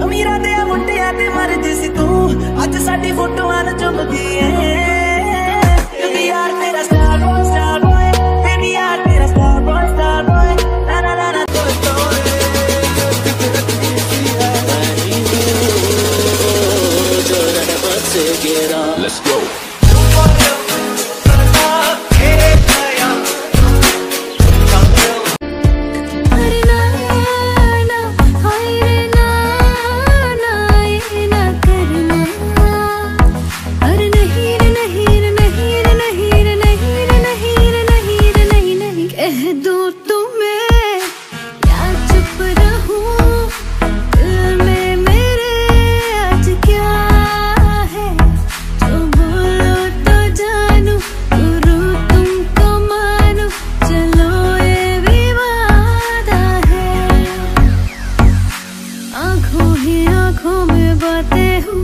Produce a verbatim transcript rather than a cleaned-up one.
अमीरा दे मुंडिया ते मरदी सी तू अज साडी फोटोआं न चुमदी ऐ बेबी यार तेरा star boy star boy baby यार तेरा स्टार बॉय स्टार बॉय ना ना ना ना तो तो Let's go. आँखों ही आँखों में बातें